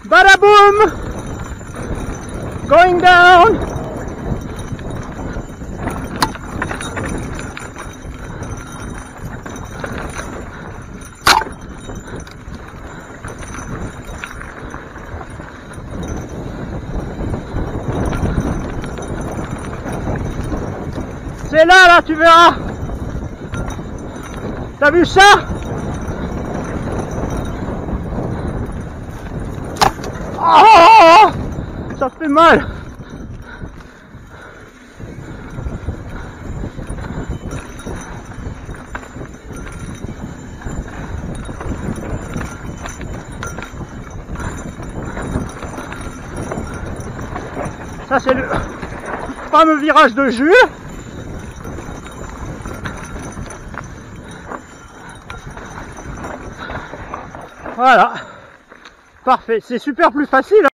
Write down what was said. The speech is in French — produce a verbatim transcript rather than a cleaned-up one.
Badaboom! Going down! C'est là, là, tu verras! T'as vu ça? Oh, ça fait mal. Ça c'est le fameux virage de Jules. Voilà. Parfait. C'est super plus facile.